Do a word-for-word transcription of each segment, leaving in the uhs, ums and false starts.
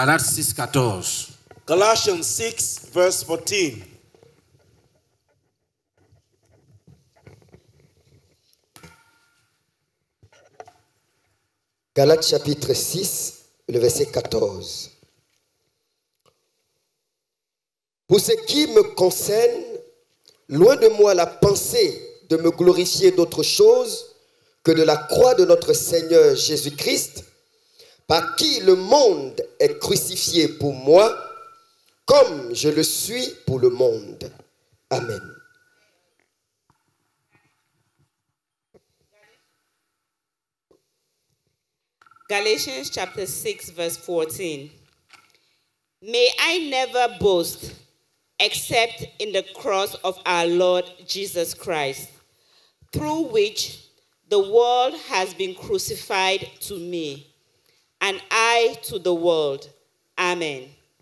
Galates six, quatorze. Galatians six, verse fourteen. Galates chapitre six, le verset quatorze. Pour ce qui me concerne, loin de moi la pensée de me glorifier d'autre chose que de la croix de notre Seigneur Jésus-Christ, par qui le monde est crucifié pour moi, comme je le suis pour le monde. Amen. Galatians chapter six, verse fourteen. May I never boast except in the cross of our Lord Jesus Christ, through which the world has been crucified to me, and I to the world. Amen.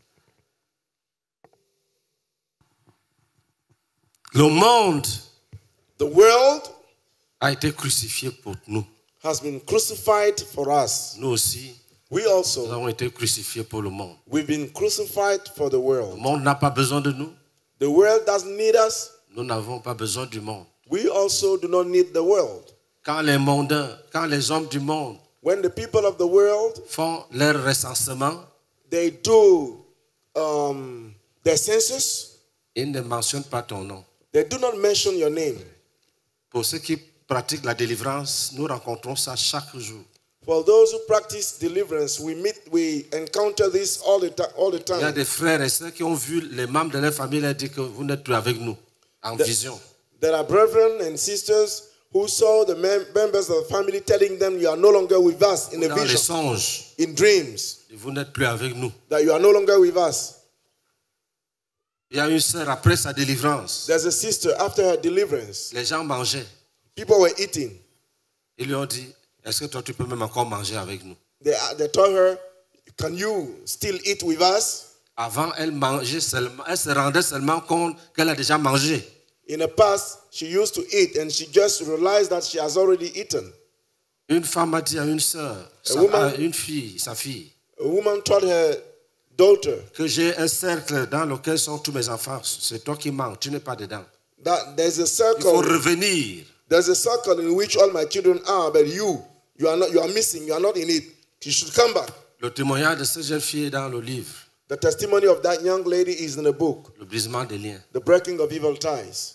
Le monde The world a été crucifié pour nous. has been crucified for us. Nous aussi, We nous also, avons été crucifiés pour le monde. we've been crucified for the Le world. monde n'a pas besoin de nous. The world doesn't need us. Nous n'avons pas besoin du monde. We also do not need the world. Quand les mondains, quand les hommes du monde When the people of the world, font leur recensement, they do um, their census, ils ne mentionnent pas ton nom. they do not mention your name. Pour ceux qui pratiquent la délivrance, nous rencontrons ça chaque jour. For those who practice deliverance, we meet, we encounter this all the, ti- all the Il y a time. des frères et sœurs qui ont vu les membres de leur famille leur dire que vous n'êtes plus avec nous, en vision. There are brethren and sisters who saw the mem- members of the family telling them, you are no longer with us in a Dans les vision, songes, in dreams, vous n'êtes plus avec nous. that you are no longer with us. Il y a une sœur, après sa délivrance, There's a sister, after her deliverance, les gens mangeaient. people were eating. Ils lui ont dit, est-ce que toi tu peux même encore manger avec nous? They, they told her, can you still eat with us? Avant, elle mangeait seulement, elle se rendait seulement compte qu'elle a déjà mangé. In the past, she used to eat and she just realized that she has already eaten. Une femme a dit à une sœur, sa- woman- à une fille, sa fille, A woman told her daughter que j'ai un cercle dans lequel sont tous mes enfants. C'est toi qui manges, tu n'es pas dedans. that there's a Il faut circle, revenir. there's a circle in which all my children are, but you, you are not, you are missing, you are not in it. You should come back. Le témoignage de cette jeune fille est dans le livre, The testimony of that young lady is in the book, Le brisement des liens. The Breaking of Evil Ties.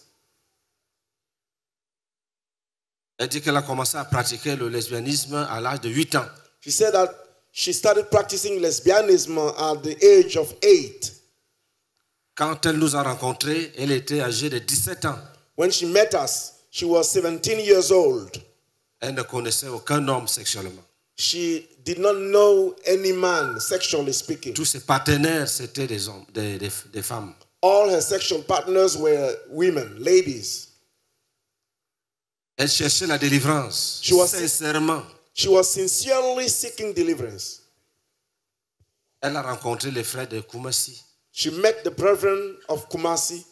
Elle dit qu'elle a commencé à pratiquer le lesbianisme à l'âge de huit ans. She said that she started practicing lesbianism at the age of eight. Quand elle nous a rencontrés, elle était âgée de dix-sept ans. When she met us, she was seventeen years old. Elle ne connaissait aucun homme sexuellement. She did not know any man, sexually speaking. Tous ses partenaires, c'était des hommes, des, des, des femmes. All her sexual partners were women, ladies. Elle cherchait la délivrance, She was- sincèrement. She was sincerely seeking deliverance. Elle a rencontré les frères de Kumasi. She met the brethren of Kumasi.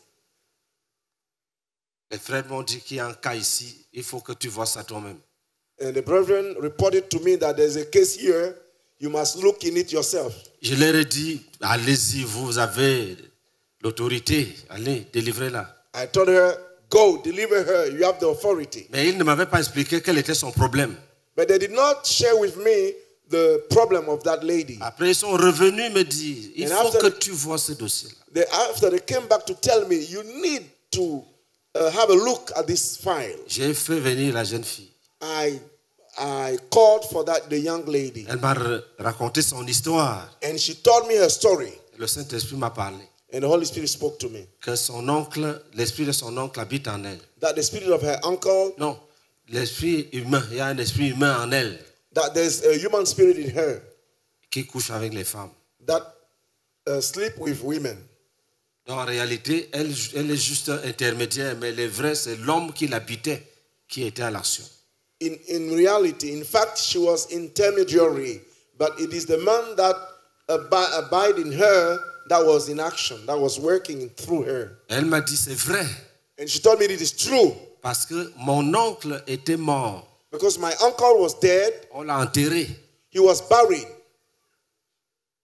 Les frères m'ont dit qu'il y a un cas ici, il faut que tu vois ça toi-même. And the brethren reported to me that there's a case here. You must look in it yourself. Je leur ai dit, allez-y, vous avez l'autorité, allez, délivrez-la. I told her, go, deliver her. You have the authority. Mais ils ne m'avaient pas expliqué quel était son problème. But they did not share with me the problem of that lady. Après, ils sont revenus me dire, il And faut after que the- tu vois ce dossier-là. They, after they came back to tell me, you need to uh, have a look at this file. J'ai fait venir la jeune fille. I, I called for that, the young lady. Elle m'a ra- raconté son histoire. And she told me her story. Le Saint-Esprit m'a parlé. And the Holy Spirit spoke to me. Que son oncle, l'esprit de son oncle habite en elle. That the spirit of her uncle, Non, l'esprit humain, il y a un esprit humain en elle that there's a human spirit in her qui couche avec les femmes. that uh, sleep with women. Donc en réalité, elle, elle est juste intermédiaire, mais le vrai, c'est l'homme qui l'habitait qui était à l'action. In, in reality, in fact, she was intermediary, but it is the man that abi- abide in her that was in action, that was working through her. Elle m'a dit, c'est vrai, And she told me it is true parce que mon oncle était mort. because my uncle was dead, On l'a enterré. he was buried.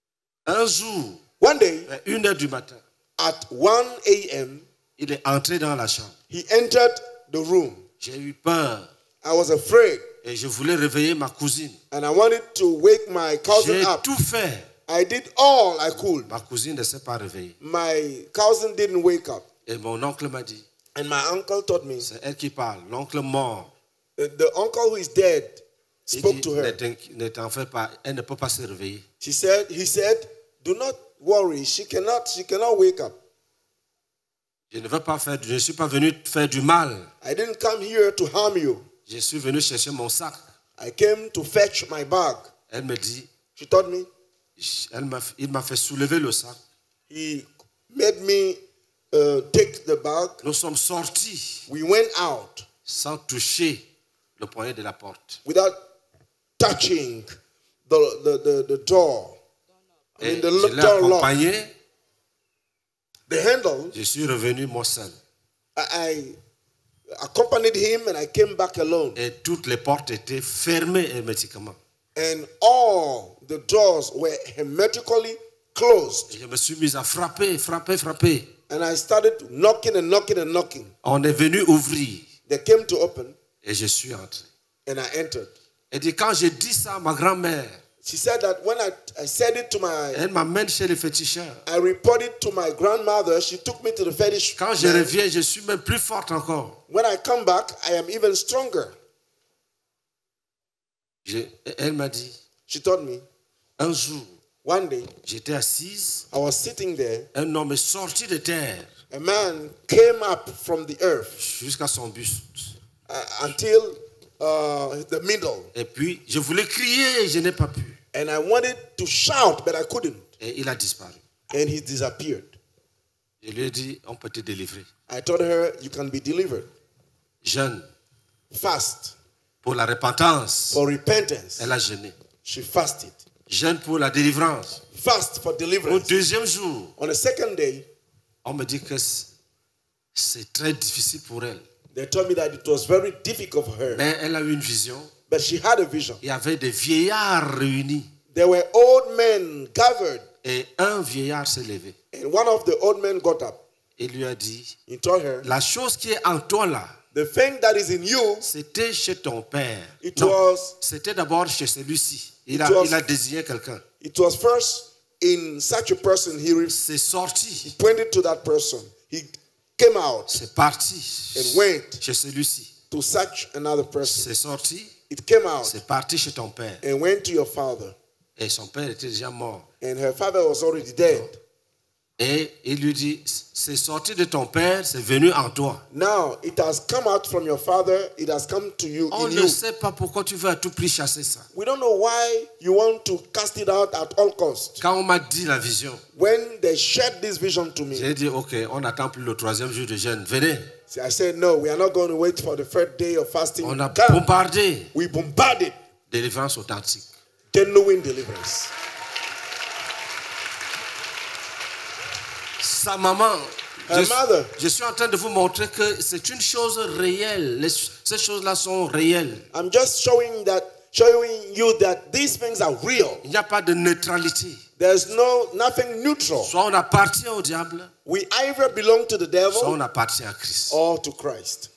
Un jour, One day, à une heure du matin, at one a.m., il est entré dans la chambre. he entered the room. J'ai eu peur I was afraid, et je voulais réveiller ma cousine. and I wanted to wake my cousin J'ai up. tout fait. I did all I could. Ma cousine ne s'est pas réveillée. My cousin didn't wake up. Et mon oncle m'a dit, And my uncle told me, c'est elle qui parle, l'oncle mort. the, the uncle who is dead Il spoke dit, to her. ne t'inqui- ne t'en fais pas, elle ne peut pas se réveiller. She said, he said, do not worry. She cannot, she cannot wake up. Je ne veux pas faire, je ne suis pas venu faire du mal. I didn't come here to harm you. Je suis venu chercher mon sac. I came to fetch my bag. Elle me dit, She told me, elle m'a, il m'a fait soulever le sac. he made me uh, take the bag. Nous sommes sortis We went out sans toucher le poignet de la porte. without touching the, the, the, the door. I Et mean, the je lo- l'ai door lock. accompagné. The handle, Je suis revenu moi seul. I, I accompanied him and I came back alone. Et toutes les portes étaient fermées hermétiquement. And all the doors were hermetically closed. Et je me suis mis à frapper, frapper, frapper. And I started knocking and knocking and knocking. On est venu ouvrir. They came to open Et je suis entré. and I entered. Elle dit, quand j'ai dit ça à ma grand-mère, She said that when I, I said it to my, elle m'amène chez le féticheur. I reported to my grandmother. She took me to the fetish. Quand je man. reviens, je suis même plus forte encore. When I come back, I am even stronger. Je- elle m'a dit, She told me, un jour, one day, j'étais assise, I was sitting there. un homme est sorti de terre A man came up from the earth jusqu'à son buste. uh, until uh, the middle. Et puis, je voulais crier, je n'ai pas pu. And I wanted to shout, but I couldn't. Et il a disparu. And he disappeared. Je lui ai dit, on peut te délivrer. I told her, you can be delivered. Jeûne Fast pour la repentance. for repentance. Elle a jeûné. She fasted. Jeûne pour la délivrance. Fast for Au deliverance. deuxième jour, On the second day, on me dit que c'est- c'est très difficile pour elle. they told me that it was very difficult for her. Mais elle a eu une vision. But she had a vision. Il y avait des vieillards réunis. There were old men gathered, Et un vieillard s'est levé. and one of the old men got up. Il lui a dit, He told her, la chose qui est en toi là, the thing that is in you, c'était chez ton père. it Non, was c'était d'abord chez celui-ci. Il a, It was- il a désigné quelqu'un. it was first in such a person. He re- C'est sorti. pointed to that person. He came out C'est parti and went chez celui-ci. to such another person. C'est sorti. It came out C'est parti chez ton père. and went to your father. Et son père était déjà mort. And her father was already dead. Et il lui dit, c'est sorti de ton père, c'est venu en toi. Now it has come out from your father. It has come to you On in ne you. sait pas pourquoi tu veux à tout prix chasser ça. We don't know why you want to cast it out at all costs. Quand on m'a dit la vision, When they shared this vision to me, j'ai dit, ok, on n'attend plus le troisième jour de jeûne. Venez. see, I said, no, we are not going to wait for the third day of fasting. On a Come. bombardé. We bombarded Délivrance authentique. genuine deliverance. Sa maman, Her je, mother. je suis en train de vous montrer que c'est une chose réelle. Les- ces choses-là sont réelles. I'm just showing that, showing you that these things are real. Il n'y a pas de neutralité. There's no nothing neutral. Soit on appartient au diable, We either belong to the soit devil on appartient à Christ. or to Christ.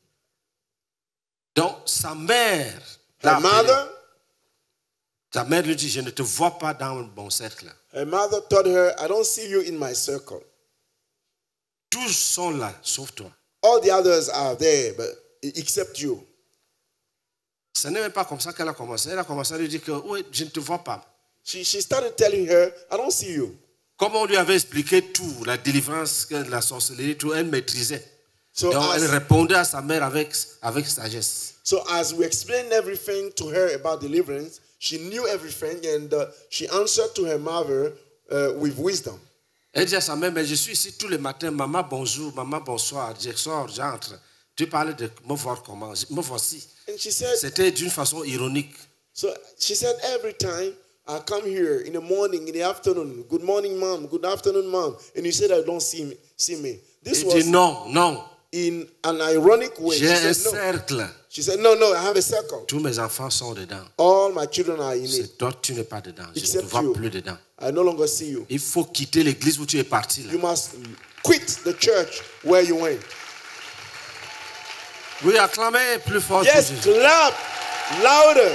Donc, sa mère, Her l'a appelé. mother, Sa mère lui dit, je ne te vois pas dans mon cercle. her mother told her, I don't see you in my circle. Tous sont là, sauf toi. All the others are there, but except you. Ce n'est même pas comme ça qu'elle a commencé. Elle a commencé à lui dire que, oui, je ne te vois pas. She, she started telling her, I don't see you. Comme on lui avait expliqué tout, la délivrance, que la sorcellerie, tout, elle maîtrisait. So Donc, elle as, répondait à sa mère avec, avec sagesse. so as we explained everything to her about deliverance, she knew everything and uh, she answered to her mother uh, with wisdom. Elle dit à sa mère, mais je suis ici tous les matins, maman bonjour, maman bonsoir, je sors, j'entre. Tu parlais de me voir comment, me voici. And she said, C'était d'une façon ironique. so she said, every time I come here in the morning, in the afternoon, good morning, mom, good afternoon, mom, and you said I don't see me. See me. This Elle dit was non, non, in an ironic way. She j'ai un said, no. cercle. She said, no, no, I have a circle. Tous mes enfants sont dedans. All my children are in it. C'est toi, tu n'es pas dedans. Je ne te Except vois you. plus dedans. I no longer see you. Il faut quitter l'église où tu es parti. Là. You must quit the church where you went. Oui, acclamez plus fort. Yes, que Jésus. clap louder.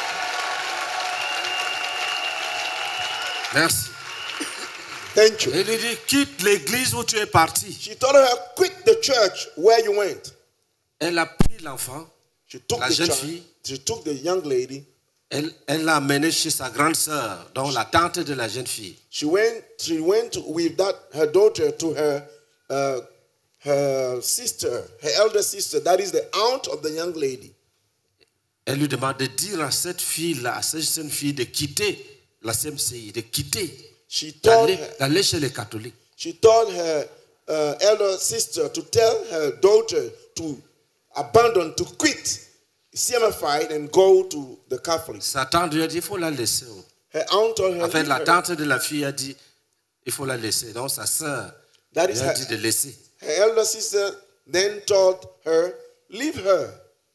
Merci. Thank you. Il lui dit, quitte l'église où tu es parti. She told her, quit the church where you went. Elle a pris l'enfant, She took La the jeune child. fille. She took the young lady. elle elle l'a amené chez sa grande sœur, donc la tante de la jeune fille. She went. She went with that her daughter to her uh, her sister, her elder sister. That is the aunt of the young lady. Elle lui demande de dire à cette fille-là, à cette jeune fille, de quitter la C M C I, de quitter, She told d'aller her, d'aller chez les catholiques. she told her uh, elder sister to tell her daughter to abandon, to quit C M F I and go to the Catholics. Sa tante lui a dit, il faut la laisser. oh. Her aunt told her, Enfin, leave la her. tante de la fille a dit, il faut la laisser. Donc sa sœur That lui is a her- dit de laisser. Her elder sister then told her, leave her.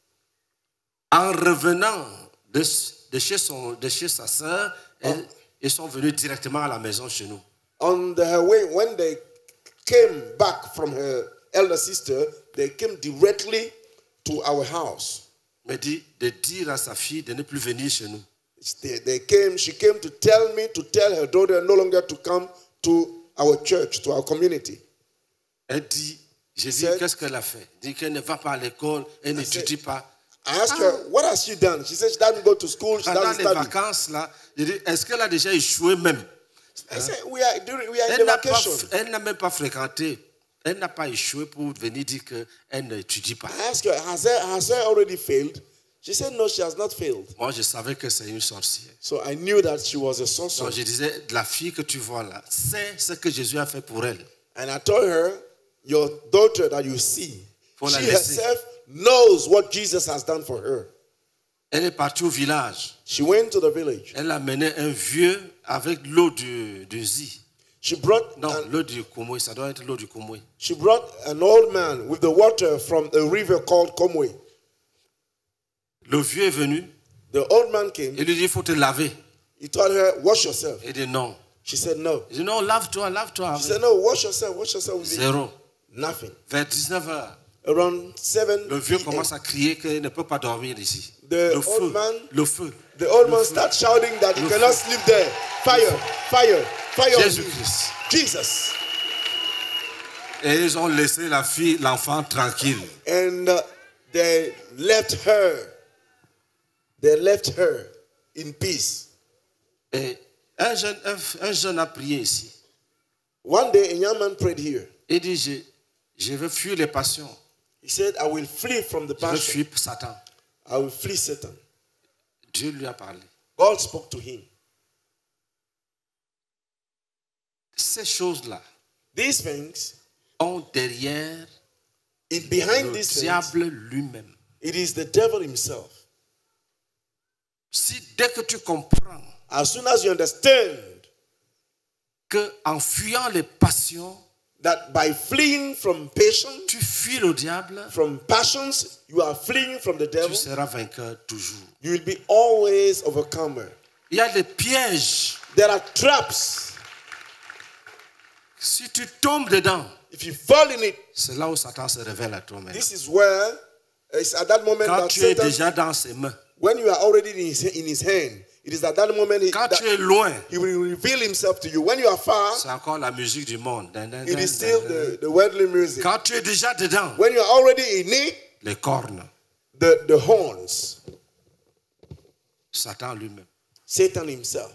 En revenant de, de, chez, son, de chez sa sœur, elle- ils sont venus directement à la maison chez nous. On the, her way, when they came back from her elder sister, they came directly to our house. Mais dit de dire à sa fille de ne plus venir chez nous. They, they came, she came to tell me to tell her daughter no longer to come to our church, to our community. Elle dit, j'ai dit, said- qu'est-ce qu'elle a fait? Elle dit qu'elle ne va pas à l'école, elle said- n'étudie pas. I asked her, what has she done? She said she doesn't go to school, she Pendant doesn't les study. vacances, là, j'ai dit, est-ce qu'elle a déjà échoué même? I said, we are, during, we are in Elle the n'a pas- vacation. elle n'a même pas fréquenté. Elle n'a pas échoué pour venir dire qu'elle n'étudie pas. I asked her, has her, has her already failed? She said, no, she has not failed. Moi, je savais que c'est une sorcière. So I knew that she was a Donc, sorcerer. je disais, la fille que tu vois là, c'est ce que Jésus a fait pour elle. And I told her, your daughter that you see, Faut la she laisser. herself knows what Jesus has done for her. Elle est partie au village. She went to the village. Elle a mené un vieux avec l'eau du, du Zi. She brought, Non, an, l'eau du Komoy, ça doit être l'eau du Komoy. she brought an old man with the water from a river called Komwe. Le vieux est venu, The old man came. il lui dit, il faut te laver. He told her, wash yourself. Elle dit non. She said, no. Il dit non, lave-toi, lave-toi. She said, no, wash yourself, wash yourself. With it. Zéro. Nothing. Vers dix-neuf heures, Around seven, le vieux p m, commence à crier qu'il ne peut pas dormir ici. The Le feu, old man- le feu. the old Le man feu. starts shouting that he Le cannot feu. sleep there. Fire, fire, fire on you. Jésus-Christ. Jesus. Et ils ont laissé la fille, l'enfant tranquille. And uh, they left her. They left her in peace. Et un jeune, un, un jeune a prié ici. One day, a young man prayed here. Il dit, je, je veux fuir les passions. He said, I will flee from the Je veux passion. fuir Satan. I will flee Satan. Dieu lui a parlé. God spoke to him. Ces choses-là These things, ont derrière in behind le these things, diable lui-même. it is the devil himself. Si dès que tu comprends As soon as you understand que en fuyant les passions, that by fleeing from passion, tu fuis le diable, from passions, you are fleeing from the devil, tu seras vainqueur toujours. you will be always overcomer. Il y a des pièges. There are traps. Si tu tombes dedans, If you fall in it, c'est là où Satan se révèle à toi-même. this is where it's at that moment Quand that tu es Satan, déjà dans ses mains, when you are already in his, in his hand, it is at that moment he, quand that tu es loin, he will reveal himself to you. When you are far, c'est encore la musique du monde. Dun, dun, it dun, is still dun, the, dun. the worldly music. Quand tu es déjà dedans, When you are already in it, les cornes, the, the horns, Satan lui-même. Satan himself.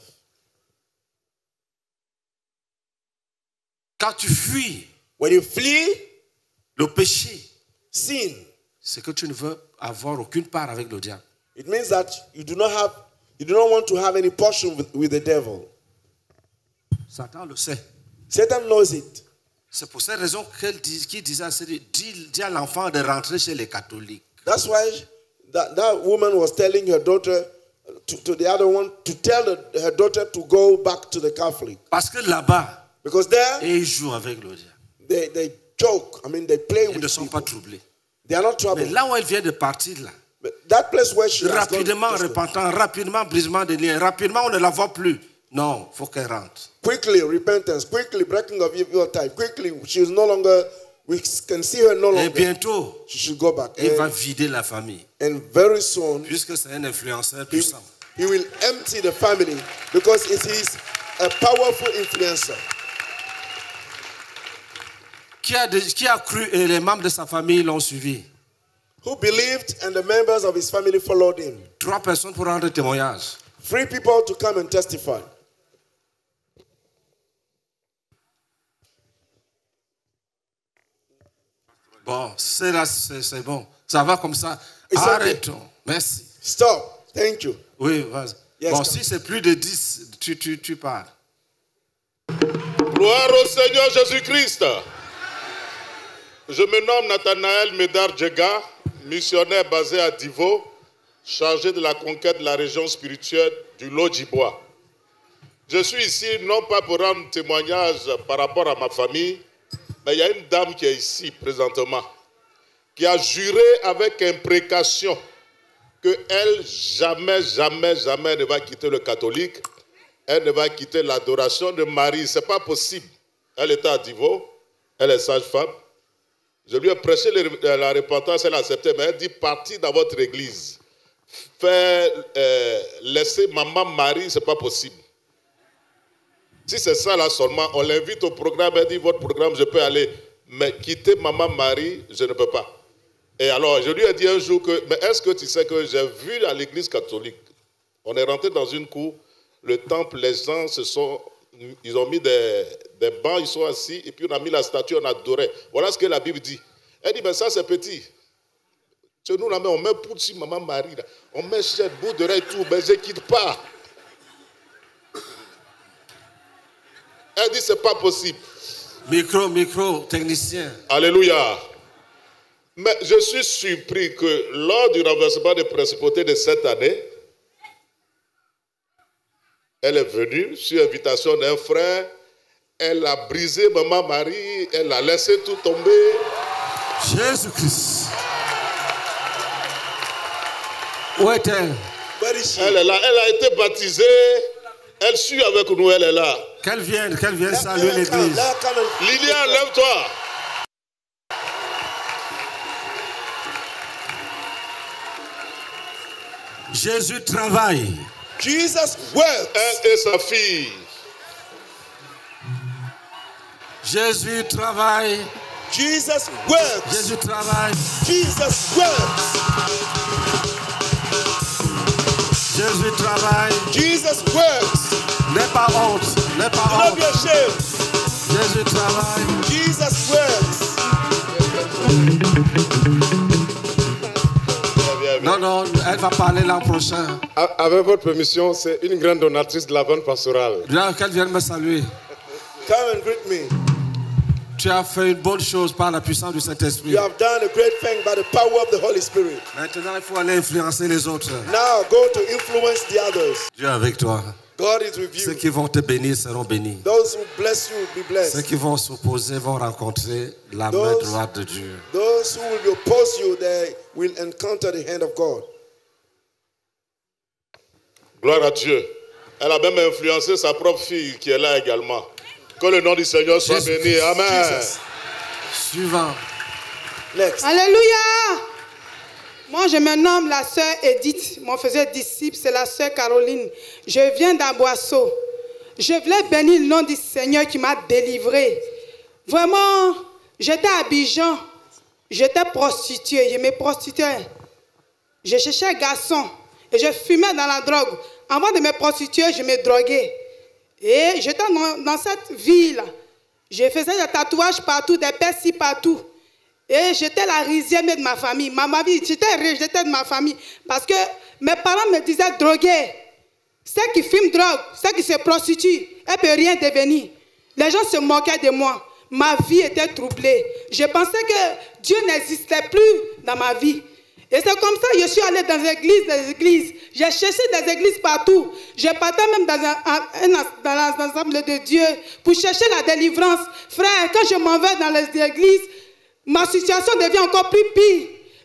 Quand tu fuis When you flee le péché, sin, c'est que tu ne veux avoir aucune part avec le diable. it means that you do not have, you do not want to have any portion with, with the devil. Satan le sait. Satan knows it. C'est pour cette raison qu'elle dit, qu'il disait à, dit, dit à l'enfant de rentrer chez les catholiques. That's why that, that woman was telling her daughter, to, to the other one, to tell the, her daughter to go back to the Catholic. Parce que là-bas, Because there, ils jouent avec le diable. they, they joke. I mean, they play Ils ne with sont people. pas troublés. They are not Mais troubled. là où elle vient de partir, là, that place where she has rapidement gone, repentant, rapidement brisement des liens, rapidement on ne la voit plus. Non, il faut qu'elle rentre. quickly repentance, quickly breaking of evil type, quickly she is no longer, we can see her no Et longer. bientôt, She should go back. il va And, vider la famille. and very soon, Puisque c'est un influenceur he, puissant. he will empty the family because it is a powerful influencer. Qui a, de- qui a cru et les membres de sa famille l'ont suivi. Who believed and the members of his family followed him. Trois personnes pour rendre témoignage. Three people to come and testify. Bon, c'est là, c'est c'est bon. Ça va comme ça. It's okay. Arrêtons. Merci. Stop. Thank you. Oui, vas-y. Yes, bon, come. si c'est plus de dix, tu, tu, tu parles. Gloire au Seigneur Jésus-Christ. Je me nomme Nathanaël Médard Djega, missionnaire basé à Divo, chargé de la conquête de la région spirituelle du Lodjibois. Je suis ici non pas pour rendre témoignage par rapport à ma famille, mais il y a une dame qui est ici présentement, qui a juré avec imprécation qu'elle jamais, jamais, jamais ne va quitter le catholique. Elle ne va quitter l'adoration de Marie. Ce n'est pas possible. Elle était à Divo, elle est sage-femme. Je lui ai prêché la repentance, elle a accepté, mais elle dit partir dans votre église. Faire, euh, laisser maman Marie, ce n'est pas possible. Si c'est ça là seulement, on l'invite au programme, elle dit votre programme, je peux aller. Mais quitter maman Marie, je ne peux pas. Et alors, je lui ai dit un jour que, mais est-ce que tu sais que j'ai vu à l'église catholique, on est rentré dans une cour, le temple, les gens se sont, ils ont mis des, des bancs, ils sont assis, et puis on a mis la statue, on adorait. Voilà ce que la Bible dit. Elle dit, mais ça c'est petit. Chez nous, là, on met pour dessus maman Marie, là. On met chez bout d'oreille tout, mais je ne quitte pas. Elle dit, c'est pas possible. Micro, micro, technicien. Alléluia. Mais je suis surpris que lors du renversement des principautés de cette année, elle est venue sur invitation d'un frère, elle a brisé maman Marie, elle a laissé tout tomber. Jésus-Christ. Où est-elle? Where is she? Elle est là, elle a été baptisée, elle suit avec nous, elle est là. Qu'elle vienne, qu'elle vienne Let saluer her come, l'église. let her come and- Lilian, lève-toi. Jésus travaille. Jesus works. Elle et sa fille. Jésus travaille. Jesus works. Jésus travaille. Jesus works. Jésus travaille. Jesus works. N'aie pas honte. N'aie Do pas not be honte. ashamed. Jésus travaille. Jesus works. Non, non, elle va parler l'an prochain. Avec votre permission, c'est une grande donatrice de la bande pastorale. Là, qu'elle vienne me saluer. Come and greet me. Tu as fait une bonne chose par la puissance du Saint-Esprit. You have done a great thing by the power of the Holy Spirit. Maintenant, il faut aller influencer les autres. Now go to influence the others. Dieu est avec toi. God is with Ceux you. qui vont te bénir seront bénis. Those who bless you will be Ceux blessed. qui vont s'opposer vont rencontrer la main Those- droite de Dieu. Those who will oppose you, they will encounter the hand of God. Gloire à Dieu. Elle a même influencé sa propre fille qui est là également. Que le nom du Seigneur soit Jésus. béni. Amen. Jesus. Suivant. Next. Alléluia. Moi, je me nomme la sœur Edith. Mon faisait disciple, c'est la sœur Caroline. Je viens d'Amboisseau. Je voulais bénir le nom du Seigneur qui m'a délivré. Vraiment, j'étais à Abidjan. J'étais prostituée. Je me prostituais. Je cherchais un garçon. Et je fumais dans la drogue. Avant de me prostituer, je me droguais. Et j'étais dans, dans cette ville. Je faisais des tatouages partout, des percils partout. Et j'étais la risière de ma famille. Ma, ma vie, j'étais rejetée de ma famille. Parce que mes parents me disaient droguer. Ceux qui fument drogue, ceux qui se prostituent, elles ne peuvent rien devenir. Les gens se moquaient de moi. Ma vie était troublée. Je pensais que Dieu n'existait plus dans ma vie. Et c'est comme ça que je suis allée dans les églises, des églises. J'ai cherché des églises partout. Je partais même dans un, un, dans l'ensemble de Dieu pour chercher la délivrance. Frère, quand je m'en vais dans les églises, ma situation devient encore plus pire.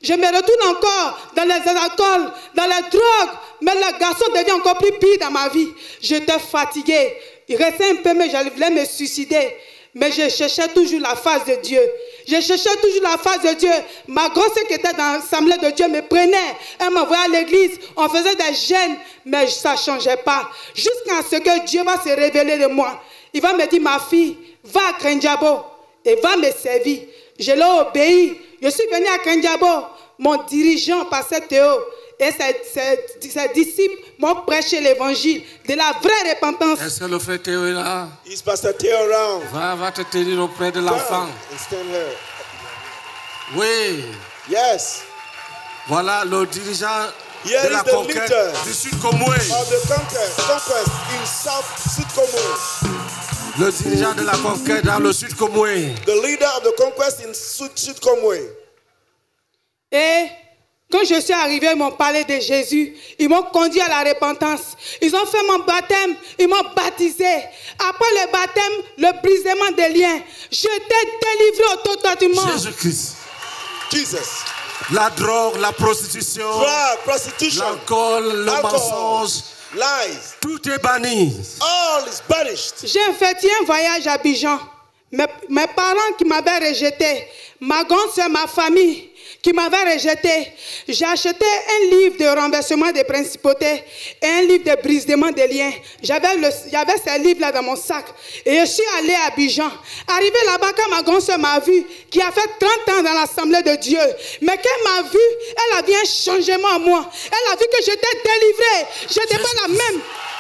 Je me retourne encore dans les alcools, dans les drogues. Mais le garçon devient encore plus pire dans ma vie. J'étais fatiguée. Il restait un peu, mais je voulais me suicider. Mais je cherchais toujours la face de Dieu. Je cherchais toujours la face de Dieu. Ma grosse qui était dans l'assemblée de Dieu me prenait. Elle m'envoyait à l'église. On faisait des jeûnes, mais ça ne changeait pas. Jusqu'à ce que Dieu va se révéler de moi. Il va me dire, ma fille, va à Krenjabo et va me servir. Je l'ai obéi. Je suis venu à Krenjabo. Mon dirigeant, pasteur Théo, et ses, ses, ses disciples m'ont prêché l'évangile de la vraie repentance. Est-ce que le frère Théo est là? Is Pastor Theo around? Va, va te tenir auprès de l'enfant. And stand here. Oui. Yes. Voilà le dirigeant Here de is la the conquête leader du Sud Comoué. of the conquest, conquest in South Sud Comoué. Le dirigeant de la conquête dans le Sud Comoué. The leader of the conquest in Sud Sud Comoué. Et quand je suis arrivé, ils m'ont parlé de Jésus. Ils m'ont conduit à la repentance. Ils ont fait mon baptême. Ils m'ont baptisé. Après le baptême, le brisement des liens. J'étais délivré totalement. Jésus-Christ. Jesus. La drogue, la prostitution, Drug, prostitution, l'alcool, le alcohol, mensonge, lies. tout est banni. All is banished. J'ai effectué un voyage à Abidjan. Mes, mes parents qui m'avaient rejeté, ma grande soeur, ma famille qui m'avait rejeté. J'ai acheté un livre de renversement des principautés et un livre de brisement des liens. J'avais le, j'avais ces livres-là dans mon sac. Et je suis allé à Abidjan. Arrivé là-bas, quand ma grande soeur m'a vu, qui a fait trente ans dans l'Assemblée de Dieu, mais qu'elle m'a vu, elle a vu un changement en moi. Elle a vu que j'étais délivrée. Je n'étais pas la même.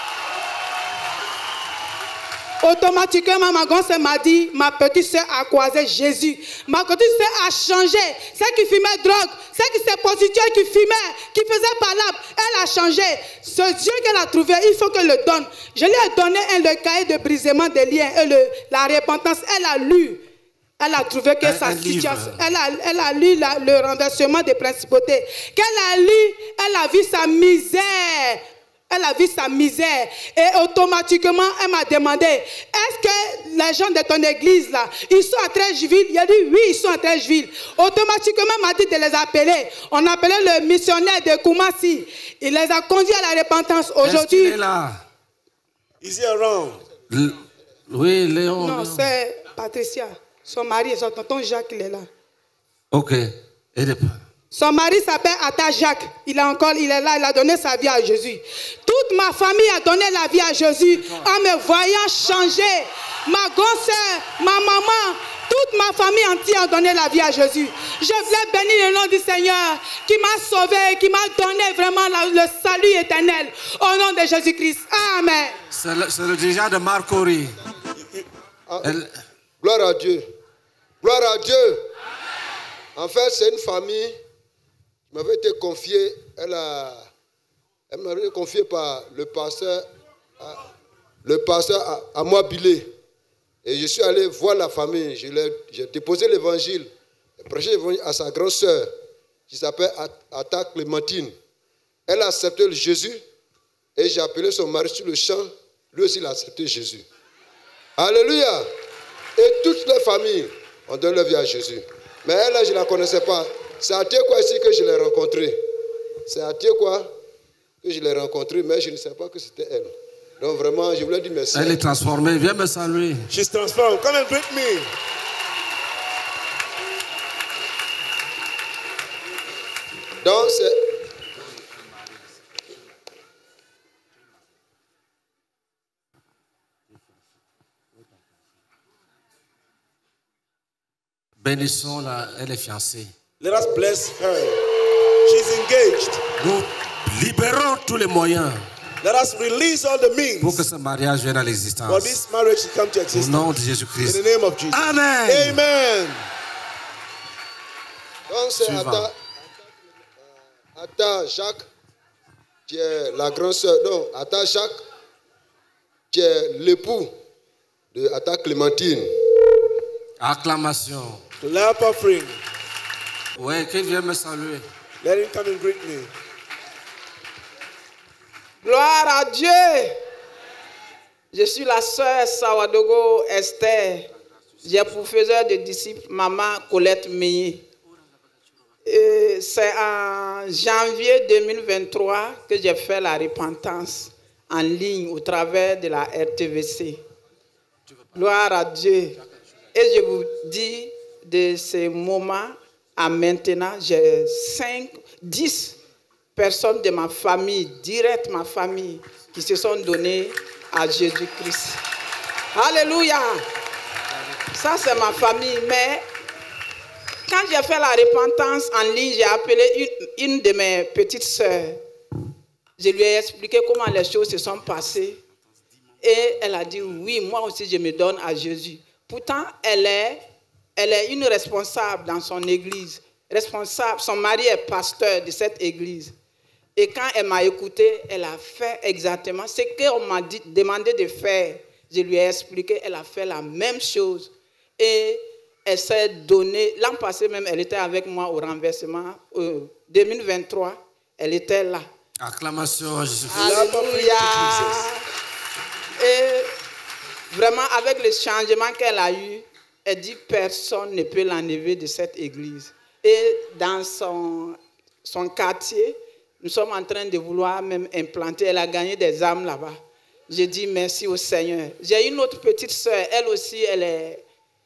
Automatiquement, ma grande sœur m'a dit, ma petite sœur a croisé Jésus. Ma petite sœur a changé. Celle qui fumait drogue, celle qui s'est prostituée, qui fumait, qui faisait palabre, elle a changé. Ce Dieu qu'elle a trouvé, il faut qu'elle le donne. Je lui ai donné un, le cahier de brisement des liens et le, la repentance. Elle a lu. Elle a trouvé que un, sa un situation, livre. elle a, elle a lu la, le renversement des principautés. Qu'elle a lu, elle a vu sa misère. Elle a vu sa misère et automatiquement, elle m'a demandé, est-ce que les gens de ton église là, ils sont à Trècheville? Il a dit oui, ils sont à Trècheville. Automatiquement, elle m'a dit de les appeler. On appelait le missionnaire de Koumassi. Il les a conduits à la repentance. Aujourd'hui, est-ce qu'il est là? Is he around? L- oui, Léon. non, Léon. c'est Patricia. Son mari et son tonton Jacques, il est là. Ok. Et de- Son mari s'appelle Atta Jacques. Il est encore, il est là, il a donné sa vie à Jésus. Toute ma famille a donné la vie à Jésus en me voyant changer. Ma grand-sœur, ma maman, toute ma famille entière a donné la vie à Jésus. Je voulais bénir le nom du Seigneur qui m'a sauvé, qui m'a donné vraiment la- le salut éternel. Au nom de Jésus-Christ. Amen. C'est le, c'est le dirigeant de Marcory. Ah, Elle- gloire à Dieu. Gloire à Dieu. En fait, c'est une famille qui m'avait été confiée. Elle, a, elle m'avait été confiée par le pasteur, à, le pasteur à, à moi, Bilé. Et je suis allé voir la famille. Je l'ai- J'ai déposé l'évangile. J'ai prêché l'évangile à sa grande sœur qui s'appelle At- Atta Clémentine. Elle a accepté le Jésus et j'ai appelé son mari sur le champ. Lui aussi, il a accepté Jésus. Alléluia. Et toutes les familles ont donné leur vie à Jésus. Mais elle, là, je ne la connaissais pas. C'est à Tiekwa ici que je l'ai rencontrée. C'est à Tiekwa que je l'ai rencontrée, mais je ne savais pas que c'était elle. Donc vraiment, je voulais dire merci. Elle est transformée. Viens me saluer. She's transformed. Come and greet me. Donc, c'est... Bénissons-la. Elle est fiancée. Let us bless her. She's engaged. Nous libérons tous les moyens Let us release all the means pour que ce mariage vienne à for l'existence. this marriage to come to Au existence. nom de In Jésus-Christ. the name of Jesus. Amen. Amen. Donc, c'est Suivant. Atta, Atta Jacques, qui est la grande sœur. Non, Atta Jacques, qui est l'époux de Atta Clémentine. Acclamation. Clap offering. Oui, qu'il vienne me saluer. Let him come and greet me. Gloire à Dieu. Je suis la sœur Sawadogo Esther. J'ai pour faiseur de disciples Maman Colette Meilly. Et c'est c'est en janvier deux mille vingt-trois que j'ai fait la repentance en ligne au travers de la R T V C. Gloire à Dieu. Et je vous dis, de ce moment à maintenant, j'ai cinq, dix personnes de ma famille, direct ma famille, qui se sont données à Jésus-Christ. Alléluia. Ça, c'est ma famille. Mais quand j'ai fait la repentance en ligne, j'ai appelé une, une de mes petites sœurs. Je lui ai expliqué comment les choses se sont passées. Et elle a dit, oui, moi aussi, je me donne à Jésus. Pourtant, elle est, elle est une responsable dans son église. Responsable, son mari est pasteur de cette église. Et quand elle m'a écouté, elle a fait exactement ce qu'on m'a dit, demandé de faire. Je lui ai expliqué, elle a fait la même chose. Et elle s'est donnée. L'an passé même, elle était avec moi au renversement. Euh, deux mille vingt-trois, elle était là. Acclamation à Jésus. Alléluia. Et vraiment, avec le changement qu'elle a eu, elle dit personne ne peut l'enlever de cette église. Et dans son, son quartier, nous sommes en train de vouloir même implanter. Elle a gagné des âmes là-bas. J'ai dit merci au Seigneur. J'ai une autre petite sœur. Elle aussi, elle est,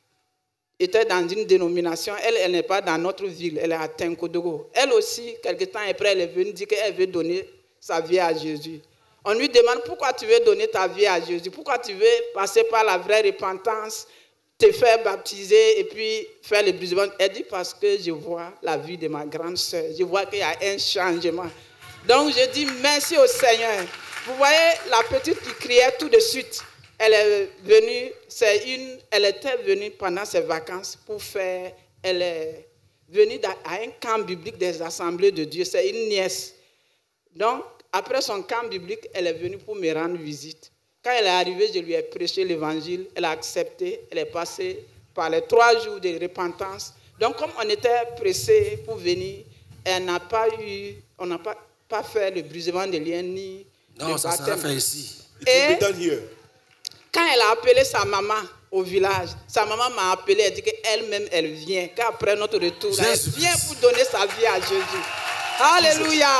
était dans une dénomination. Elle, elle n'est pas dans notre ville. Elle est à Tenkodogo. Elle aussi, quelque temps après, elle est venue dire qu'elle veut donner sa vie à Jésus. On lui demande pourquoi tu veux donner ta vie à Jésus. Pourquoi tu veux passer par la vraie repentance, te faire baptiser et puis faire le brisement. Elle dit parce que je vois la vie de ma grande sœur. Je vois qu'il y a un changement. Donc je dis merci au Seigneur. Vous voyez la petite qui criait tout de suite. Elle est venue, c'est une, elle était venue pendant ses vacances pour faire, elle est venue à un camp biblique des assemblées de Dieu. C'est une nièce. Donc après son camp biblique, elle est venue pour me rendre visite. Quand elle est arrivée, je lui ai prêché l'évangile. Elle a accepté. Elle est passée par les trois jours de repentance. Donc, comme on était pressé pour venir, elle n'a pas eu, on n'a pas, pas fait le brisement de liens ni non, le ça baptême. sera fait ici. Et quand elle a appelé sa maman au village, sa maman m'a appelé, elle dit qu'elle-même, elle vient. Qu'après notre retour, là, elle vient pour donner sa vie à Jésus. Alléluia.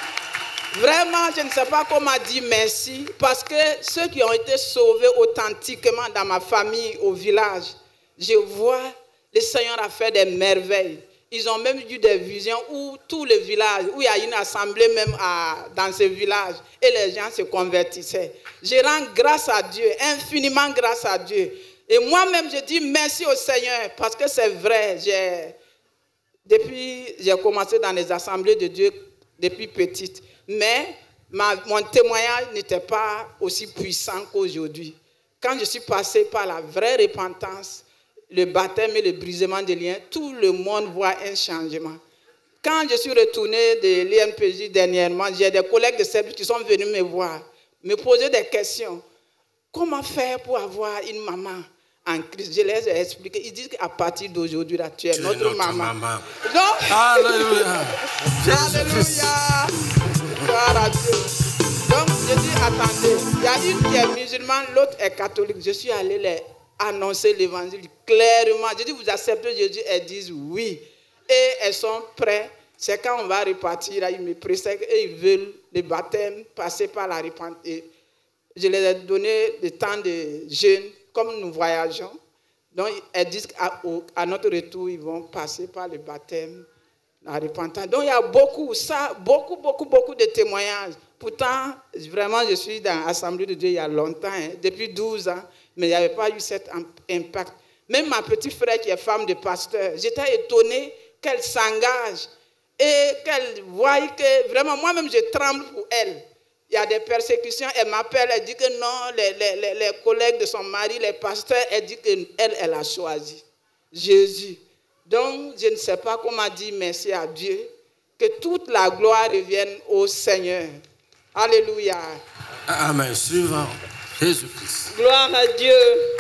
Vraiment, je ne sais pas comment dire merci, parce que ceux qui ont été sauvés authentiquement dans ma famille, au village, je vois le Seigneur a fait des merveilles. Ils ont même eu des visions où tout le village, où il y a une assemblée même à, dans ce village, et les gens se convertissaient. Je rends grâce à Dieu, infiniment grâce à Dieu. Et moi-même, je dis merci au Seigneur, parce que c'est vrai, j'ai, depuis, j'ai commencé dans les assemblées de Dieu depuis petite. Mais ma, mon témoignage n'était pas aussi puissant qu'aujourd'hui. Quand je suis passé par la vraie repentance, le baptême et le brisement des liens, tout le monde voit un changement. Quand je suis retourné de l'I M P J dernièrement, j'ai des collègues de service qui sont venus me voir, me poser des questions. Comment faire pour avoir une maman en Christ? Je les ai expliqué. Ils disent qu'à partir d'aujourd'hui, là, tu es tu notre, notre maman. maman. Donc, Alléluia. Alléluia. Gloire à Dieu. Donc, je dis, attendez, il y a une qui est musulmane, l'autre est catholique. Je suis allé les annoncer l'évangile clairement. Je dis, vous acceptez Jésus? Elles disent oui. Et elles sont prêtes. C'est quand on va repartir, là, ils me pressent et ils veulent le baptême, passer par la repentance. Je les ai donné le temps de jeûne, comme nous voyageons. Donc, elles disent qu'à à notre retour, ils vont passer par le baptême. La repentance. Donc il y a beaucoup, ça, beaucoup, beaucoup, beaucoup de témoignages. Pourtant, vraiment, je suis dans l'Assemblée de Dieu il y a longtemps, hein, depuis douze ans, mais il n'y avait pas eu cet impact. Même ma petite frère qui est femme de pasteur, j'étais étonnée qu'elle s'engage et qu'elle voie que, vraiment, moi-même, je tremble pour elle. Il y a des persécutions, elle m'appelle, elle dit que non, les, les, les collègues de son mari, les pasteurs, elle dit qu'elle, elle a choisi Jésus. Donc, je ne sais pas comment dire merci à Dieu, que toute la gloire revienne au Seigneur. Alléluia. Amen. Suivant. Jésus-Christ. Gloire à Dieu.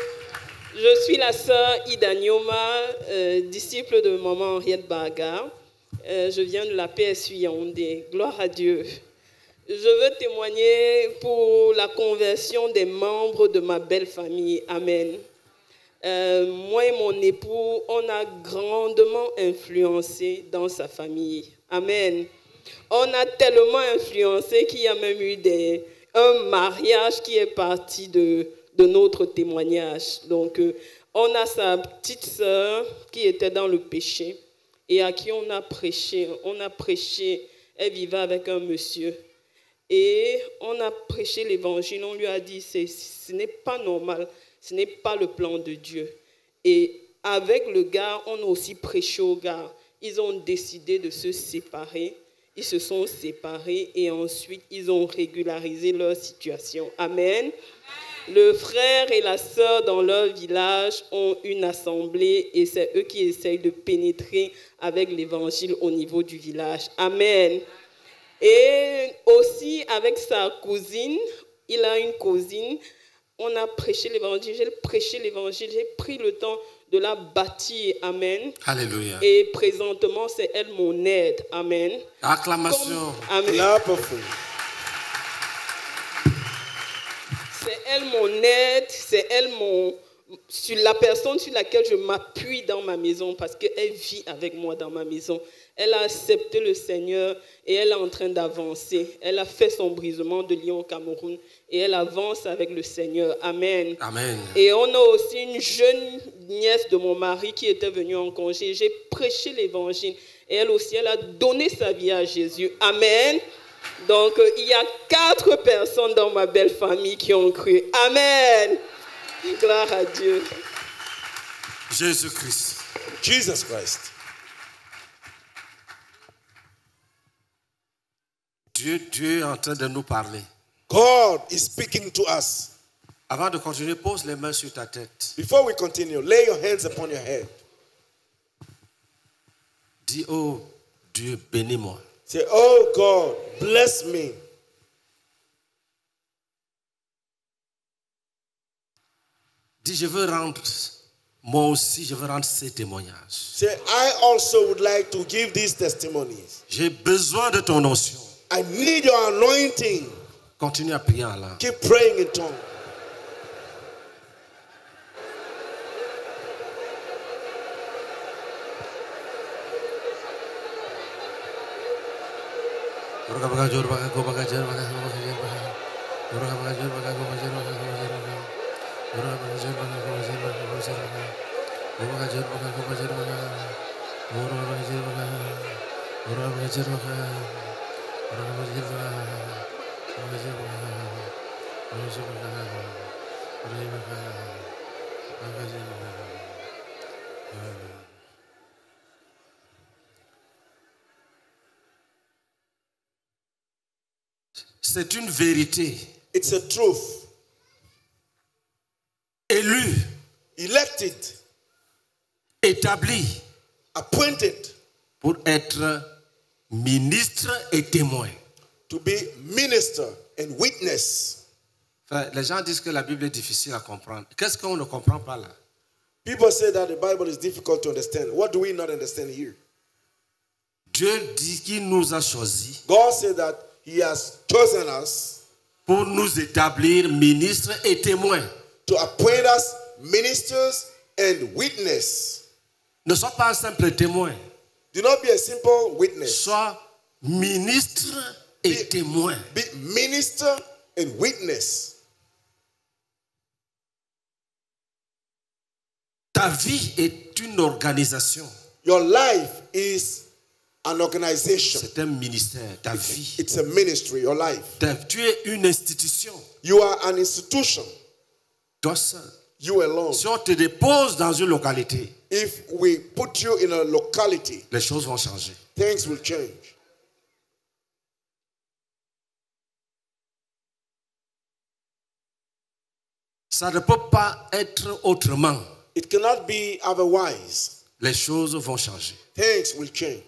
Je suis la sœur Ida Nyoma, euh, disciple de maman Henriette Baga. Euh, je viens de la P S U Yaoundé. Gloire à Dieu. Je veux témoigner pour la conversion des membres de ma belle famille. Amen. Euh, moi et mon époux, on a grandement influencé dans sa famille. Amen. On a tellement influencé qu'il y a même eu des, un mariage qui est parti de, de notre témoignage. Donc, euh, on a sa petite sœur qui était dans le péché et à qui on a prêché. On a prêché, elle vivait avec un monsieur. Et on a prêché l'évangile, on lui a dit, c'est, ce n'est pas normal, ce n'est pas le plan de Dieu. Et avec le gars, on a aussi prêché au gars. Ils ont décidé de se séparer. Ils se sont séparés et ensuite, ils ont régularisé leur situation. Amen. Le frère et la sœur dans leur village ont une assemblée et c'est eux qui essayent de pénétrer avec l'évangile au niveau du village. Amen. Et aussi avec sa cousine, il a une cousine, on a prêché l'évangile, j'ai prêché l'évangile, j'ai pris le temps de la bâtir. Amen. Alléluia. Et présentement, c'est elle mon aide. Amen. Acclamation. Comme, amen. C'est elle mon aide, c'est elle mon, sur la personne sur laquelle je m'appuie dans ma maison parce qu'elle vit avec moi dans ma maison. Elle a accepté le Seigneur et elle est en train d'avancer. Elle a fait son brisement de lion au Cameroun et elle avance avec le Seigneur. Amen. Amen. Et on a aussi une jeune nièce de mon mari qui était venue en congé. J'ai prêché l'évangile et elle aussi, elle a donné sa vie à Jésus. Amen. Donc, euh, il y a quatre personnes dans ma belle famille qui ont cru. Amen. Gloire à Dieu. Jésus-Christ. Jesus Christ. Dieu, Dieu est en train de nous parler. God is speaking to us. Avant de continuer, pose les mains sur ta tête. Before we continue, lay your hands upon your head. Dis, oh Dieu, bénis-moi. Say, oh God, bless me. Dis, je veux rendre, moi aussi, je veux rendre ces témoignages. Say, I also would like to give these testimonies. J'ai besoin de ton onction. I need your anointing. Continue à prier en langue. Keep praying in tongues. C'est une vérité. It's a truth. Élu, elected, établi, appointed pour être ministre et témoin. To be minister and witness. Enfin, les gens disent que la Bible est difficile à comprendre. Qu'est-ce qu'on ne comprend pas là? People say that the Bible is difficult to understand. What do we not understand here? Dieu dit qu'il nous a choisis. God said that He has chosen us pour nous établir ministres et témoins. To appoint us ministers and witness. Ne sois pas un simple témoin. Do not be a simple witness. Sois ministre et be, témoin. Be minister and witness. Ta vie est une organisation. Your life is an organization. C'est un ministère, ta vie. It's a ministry, your life. Tu es une institution. You are an institution. Toi seul. You alone. Si on te dépose dans une localité, if we put you in a locality, les choses vont changer. Things will change. Ça ne peut pas être autrement. It cannot be otherwise. Les choses vont changer. Things will change.